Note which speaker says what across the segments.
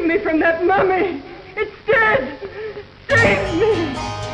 Speaker 1: me from that mummy! It's dead! Save me!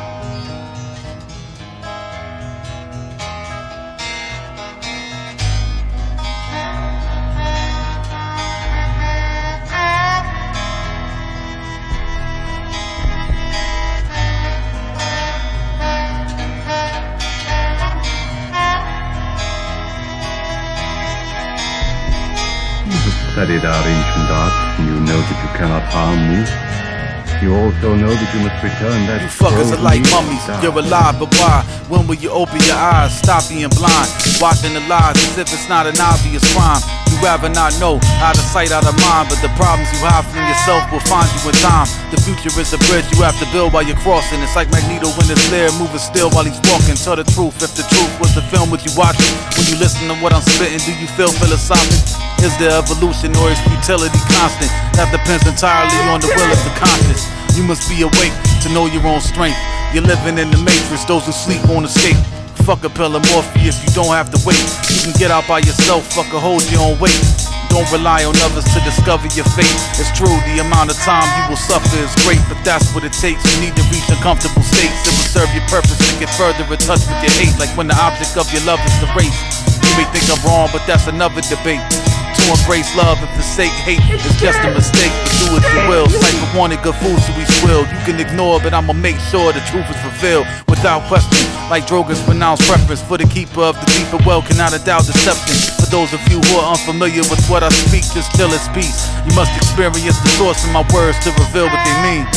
Speaker 2: Studied our ancient arts, and you know that you cannot harm me. You also know that you must return that.
Speaker 3: You fuckers are like mummies, you're alive, but why? When will you open your eyes? Stop being blind, watching the lies as if it's not an obvious crime. You rather not know, out of sight, out of mind, but the problems you hide from yourself will find you in time. The future is a bridge you have to build while you're crossing. It's like Magneto when it's there, moving still while he's walking. Tell the truth, if the truth was the film, would you watch it? When you listen to what I'm spitting, do you feel philosophic? Is there evolution or is futility constant? That depends entirely on the will of the conscious. You must be awake to know your own strength. You're living in the matrix, those who sleep won't escape. Fuck a pill of Morpheus, you don't have to wait. You can get out by yourself, fuck a hold your own weight. Don't rely on others to discover your fate. It's true, the amount of time you will suffer is great, but that's what it takes. You need to reach uncomfortable states. It will serve your purpose to get further in touch with your hate. Like when the object of your love is the race. You may think I'm wrong, but that's another debate. To embrace love and forsake hate is just a mistake, but do as you will. Cypher wanted good food, so we swilled. You can ignore, but I'ma make sure the truth is revealed without question. Like Drogon's pronounced preference for the keeper of the deeper well cannot doubt deception. For those of you who are unfamiliar with what I speak, just chill as peace. You must experience the source of my words to reveal what they mean.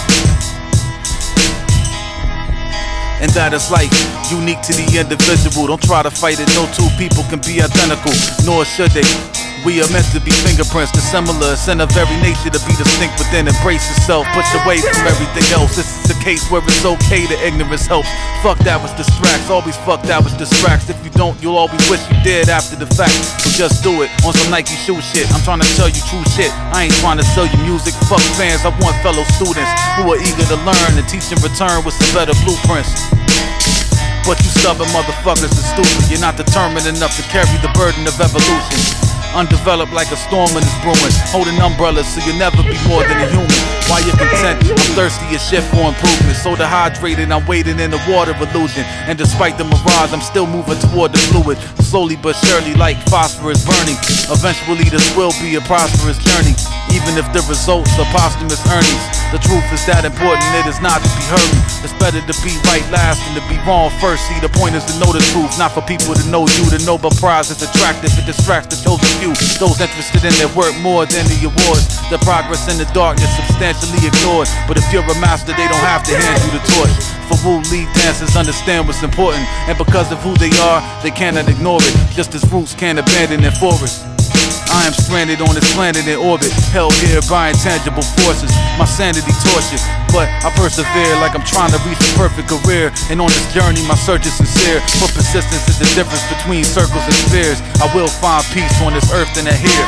Speaker 3: And that is life, unique to the individual. Don't try to fight it, no two people can be identical, nor should they. We are meant to be fingerprints, dissimilar. It's in a very nature to be distinct within. Embrace yourself, push away from everything else. This is a case where it's okay that ignorance helps. Fuck that which distracts, always fuck that which distracts. If you don't, you'll always wish you did after the fact. So just do it, on some Nike shoe shit. I'm trying to tell you true shit, I ain't trying to sell you music. Fuck fans, I want fellow students who are eager to learn and teach in return with some better blueprints. But you stubborn motherfuckers are stupid. You're not determined enough to carry the burden of evolution. Undeveloped like a storm when it's brewing, holding umbrellas so you'll never be more than a human. While you're content, I'm thirsty as shit for improvement. So dehydrated, I'm wading in the water illusion. And despite the mirage, I'm still moving toward the fluid. Slowly but surely like phosphorus burning. Eventually this will be a prosperous journey, even if the results are posthumous earnings. The truth is that important, it is not to be hurried. It's better to be right last than to be wrong first. See, the point is to know the truth, not for people to know you. The Nobel Prize is attractive, it distracts the chosen few. Those interested in their work more than the awards. The progress in the darkness substantially ignored. But if you're a master, they don't have to hand you the torch. For Wu lead dancers understand what's important, and because of who they are, they cannot ignore it. Just as roots can't abandon their forest. I am stranded on this planet in orbit, held here by intangible forces. My sanity tortured, but I persevere like I'm trying to reach a perfect career. And on this journey my search is sincere, for persistence is the difference between circles and spheres. I will find peace on this earth than here.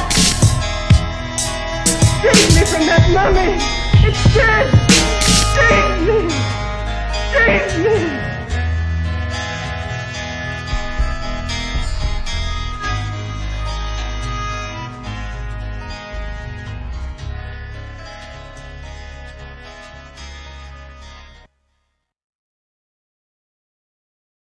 Speaker 1: Save me from that mummy! It's dead! Save me! Save me!